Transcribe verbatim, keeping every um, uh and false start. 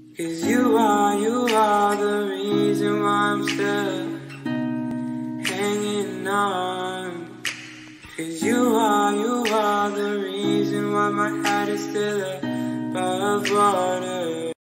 Cause you are, you are the reason why I'm still hanging on. Cause you are, you are the reason why my head is still above water.